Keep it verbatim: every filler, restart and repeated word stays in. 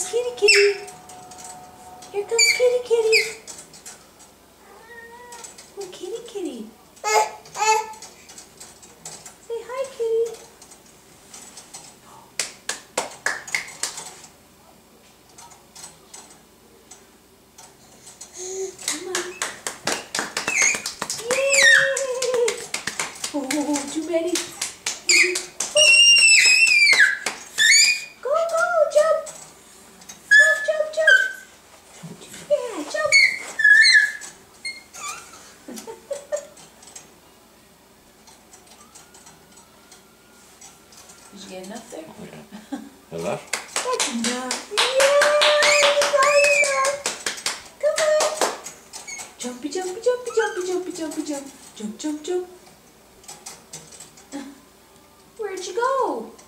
Kitty Kitty. Here comes Kitty Kitty. Oh, Kitty Kitty. Say hi, Kitty. Come on. Yay! Oh, too many. Go, go, jump. Jump, jump, jump. Yeah, jump. Did you get enough there? Oh, yeah. Enough? That's enough. Yay! You got enough. Come on. Jumpy, jumpy, jumpy, jumpy, jumpy, jumpy, jump. Jump, jump, jump. Where'd you go?